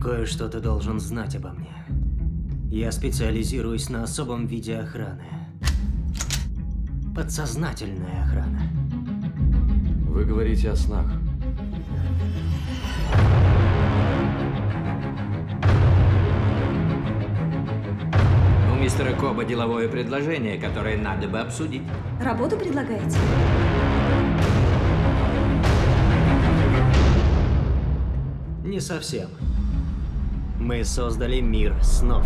Кое-что ты должен знать обо мне. Я специализируюсь на особом виде охраны. Подсознательная охрана. Вы говорите о снах. У мистера Коба деловое предложение, которое надо бы обсудить. Работу предлагаете? Не совсем. Мы создали мир снов.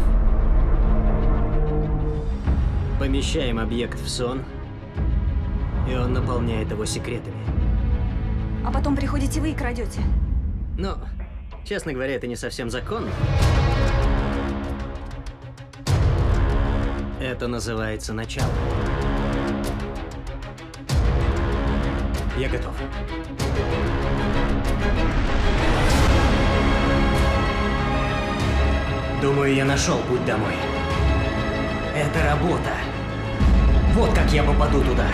Помещаем объект в сон, и он наполняет его секретами. А потом приходите вы и крадете. Но, честно говоря, это не совсем законно. Это называется начало. Я готов. Думаю, я нашел путь домой. Это работа. Вот как я попаду туда.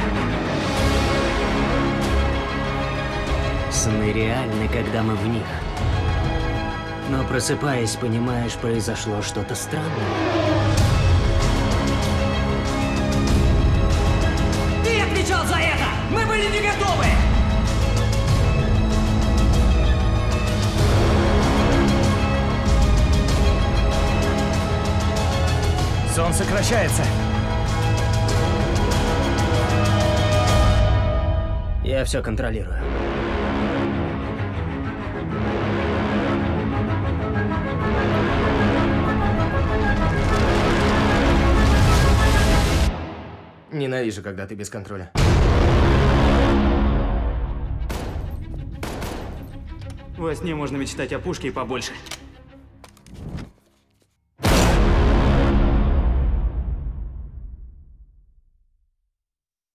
Сны реальны, когда мы в них. Но просыпаясь, понимаешь, произошло что-то странное. Ты отвечал за это! Мы были не готовы! Сон сокращается. Я все контролирую. Ненавижу, когда ты без контроля. Во сне можно мечтать о пушке и побольше.